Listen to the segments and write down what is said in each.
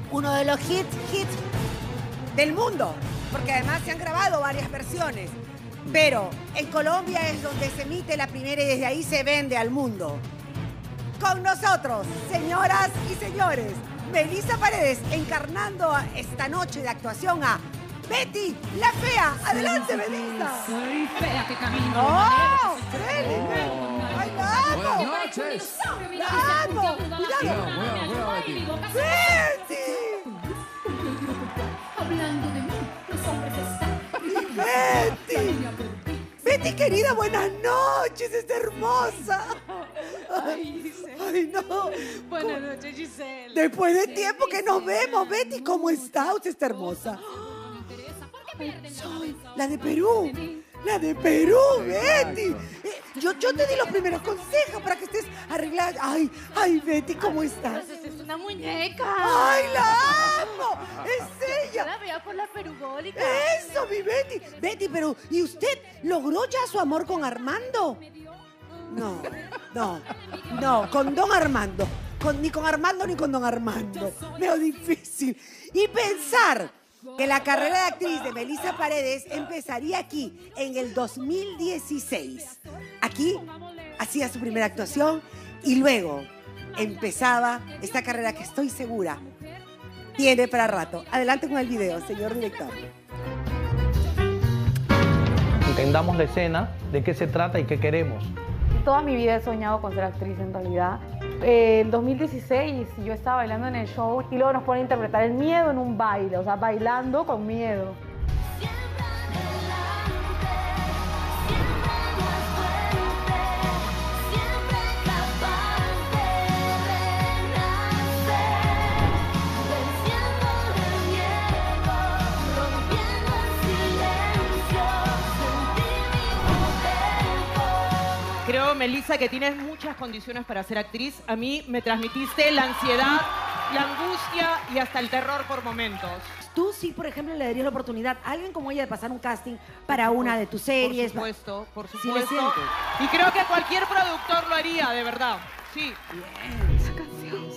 uno de los hits del mundo, porque además se han grabado varias versiones. Pero en Colombia es donde se emite la primera y desde ahí se vende al mundo. Con nosotros, señoras y señores, Melissa Paredes encarnando esta noche de actuación a Betty, la fea. Adelante, Melissa. Soy fea que camino. ¡Oh! ¡Feli! ¡Ay, la amo! Buenas noches. ¡La amo! ¡Cuidado! Betty. ¡Betty! Hablando de mí, los hombres están. ¡Betty! Betty, querida, buenas noches. ¡Es hermosa! Ay, no. Buenas noches, Giselle. Después de tiempo que nos vemos, Betty, ¿cómo está? Usted está hermosa. Soy la de Perú. La de Perú, Betty. Yo te di los primeros consejos para que estés arreglada. Ay, Betty, ¿cómo estás? Es una muñeca. ¡Ay, la amo! ¡Es ella! La vea por la perubólica. ¡Eso, mi Betty! Betty, pero ¿y usted logró ya su amor con Armando? No, con Don Armando. Ni con Armando ni con Don Armando. Veo difícil. Y pensar que la carrera de actriz de Melissa Paredes empezaría aquí en el 2016. Aquí hacía su primera actuación y luego empezaba esta carrera que estoy segura tiene para rato. Adelante con el video, señor director. Entendamos la escena, de qué se trata y qué queremos. Toda mi vida he soñado con ser actriz en realidad. En 2016 yo estaba bailando en el show y luego nos ponen a interpretar el miedo en un baile, o sea, bailando con miedo. Creo, Melissa, que tienes muchas condiciones para ser actriz. A mí me transmitiste la ansiedad, la angustia y hasta el terror por momentos. Tú sí, por ejemplo, le darías la oportunidad a alguien como ella de pasar un casting para una de tus series. Por supuesto, por ¿Sí supuesto. le sientes? Y creo que cualquier productor lo haría, de verdad. Sí. Esa canción.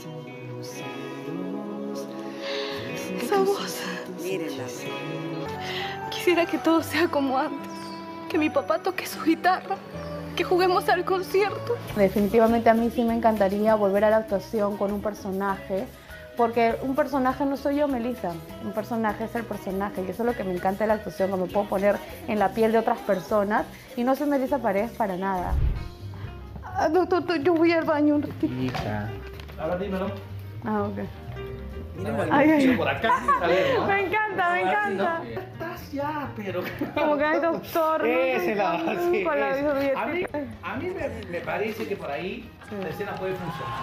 Esa voz. Mírenla. Quisiera que todo sea como antes. Que mi papá toque su guitarra. Que juguemos al concierto. Definitivamente a mí sí me encantaría volver a la actuación con un personaje, porque un personaje no soy yo, Melissa. Un personaje es el personaje, y eso es lo que me encanta de la actuación, que me puedo poner en la piel de otras personas, y no soy Melissa Paredes para nada. Doctor, yo voy al baño un ratito. Hija. Ahora dímelo. Ah, ok. Ay, por acá. Me encanta, me encanta. Estás ya, pero... Como que hay doctor. Ese la sí, con la a mí me parece que por ahí la escena puede funcionar.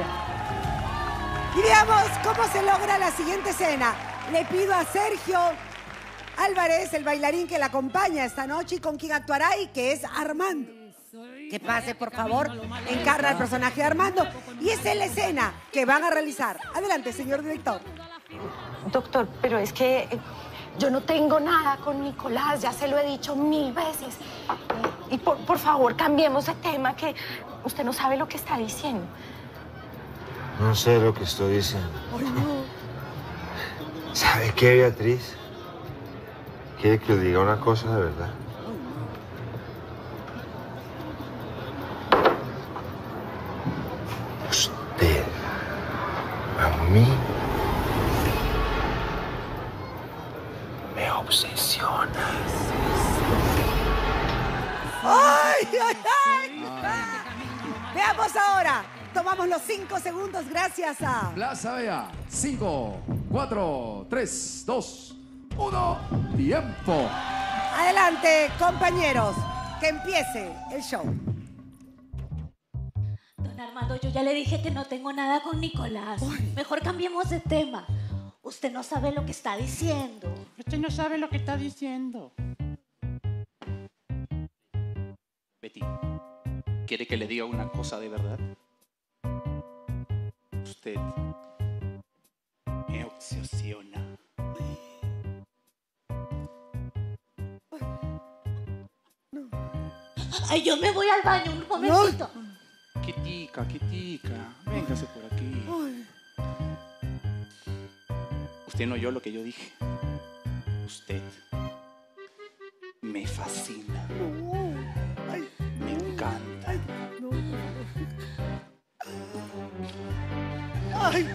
Ok. Y veamos cómo se logra la siguiente escena. Le pido a Sergio Álvarez, el bailarín que la acompaña esta noche y con quien actuará y que es Armando. Que pase, por favor, encarna el personaje de Armando. Y esa es la escena que van a realizar. Adelante, señor director. Doctor, pero es que yo no tengo nada con Nicolás, ya se lo he dicho 1000 veces. Y por favor, cambiemos de tema, que usted no sabe lo que está diciendo. No sé lo que estoy diciendo. Ay, no. ¿Sabe qué, Beatriz? ¿Quiere que le diga una cosa de verdad? Usted, a mí, me obsesiona. ¡Ay, ay, ay! Veamos ahora. Tomamos los 5 segundos gracias a... Plaza Vea. 5, 4, 3, 2, 1. Tiempo. Adelante, compañeros. Que empiece el show. Don Armando, yo ya le dije que no tengo nada con Nicolás. Mejor cambiemos de tema. Usted no sabe lo que está diciendo. Usted no sabe lo que está diciendo. Betty, ¿quiere que le diga una cosa de verdad? Usted me obsesiona. Ay, yo me voy al baño un momentito. Quitica, quitica. Véngase por aquí. Usted no oyó lo que yo dije. Usted me fascina. Me encanta. Ay.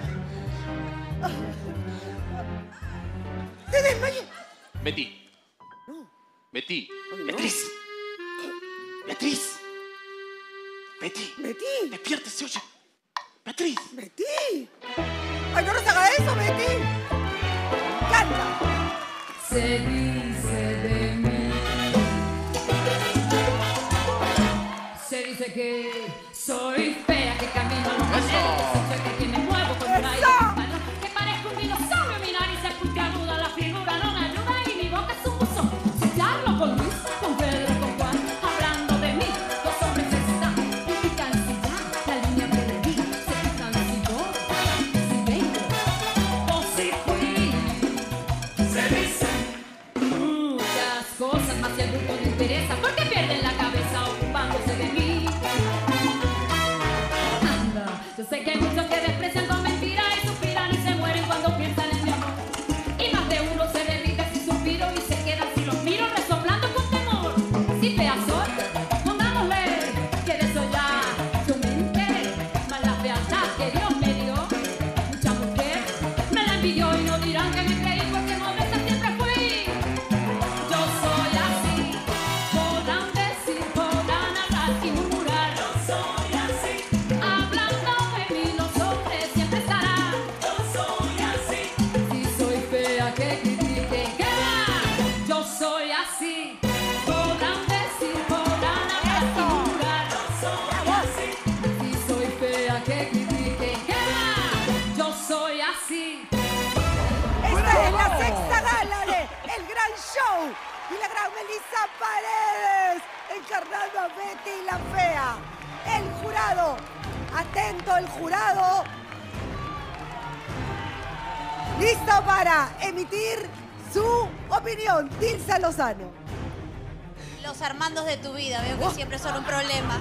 Se desmayó. Betty. No. Betty. no. Beatriz. Beatriz. Betty. Betty. Despiértese, oye. Beatriz. Betty. Ay, no nos haga eso, Betty. Canta. Se dice de mí. Se dice que soy fea, que camino a los maneros, que me muevo con un aire que parezco un dinosaurio, mi nariz es puntiaguda, la figura no me ayuda y mi boca es un buzón. Si te hablo con Luis, con Pedro, con Juan, hablando de mí, los hombres están critican si ya, la línea perdí, se fijan si yo, si vengo o si fui. Se dicen muchas cosas, más si al grupo no interesa, porque pierden la cabeza ocupándose de mí. Yo sé que hay muchos que desprecian con mentiras y suspiran y se mueren cuando piensan en mi amor. Y más de uno se derrite si suspiro y se queda si los miro resoplando con temor. Si fea soy, pongámosle que de eso ya yo me enteré. Más la fealdad que Dios me dio, mucha mujer me la envidió y no dirán que me creí porque modesta siempre fui. Yo soy así, podrán decir, podrán hablar y murmurar. Yo soy así. Que critiquen, que va. Yo soy así. Podrán decir, podrán hablar y murmurar. Yo soy así. Si soy fea, que critiquen, que va. Yo soy así. Esta es la sexta gala de El Gran Show y la gran Melissa Paredes encarnando a Betty la Fea. El jurado, atento el jurado, listo para emitir su opinión. Dilsa Lozano. Los Armandos de tu vida, veo que siempre son un problema.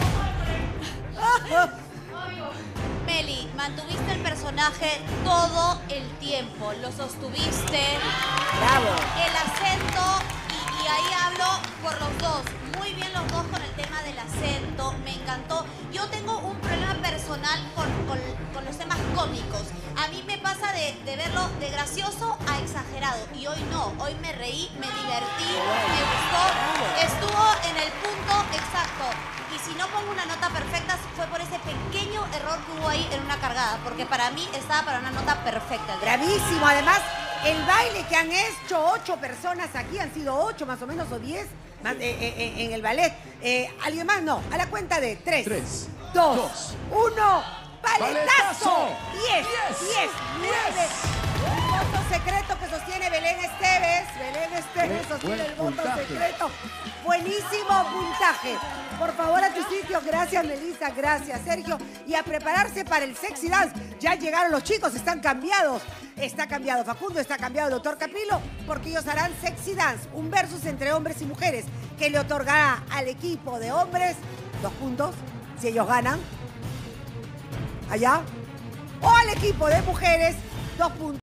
Meli, mantuviste el personaje todo el tiempo, lo sostuviste. Bravo. El acento, y ahí hablo por los dos. Muy bien los dos con el tema del acento, me encantó. Yo tengo un problema personal con los temas cómicos. A mí me pasa de verlo de gracioso a exagerado. Y hoy no, hoy me reí, me divertí, me gustó. Estuvo en el punto exacto. Y si no pongo una nota perfecta, fue por ese pequeño error que hubo ahí en una cargada. Porque para mí estaba para una nota perfecta. Bravísimo. Además, el baile que han hecho 8 personas aquí, han sido 8 más o menos, o 10 más, en el ballet. ¿Alguien más? No. A la cuenta de 3, 2, 1... ¡Paletazo! 10, 9. El voto secreto que sostiene Belén Esteves. Belén Esteves sostiene el voto secreto. Buenísimo puntaje. Por favor, a tu sitio. Gracias, Melissa. Gracias, Sergio. Y a prepararse para el sexy dance. Ya llegaron los chicos, están cambiados. Está cambiado Facundo, está cambiado el doctor Capilo, porque ellos harán sexy dance, un versus entre hombres y mujeres, que le otorgará al equipo de hombres 2 puntos, si ellos ganan. Allá. O al equipo de mujeres 2 puntos.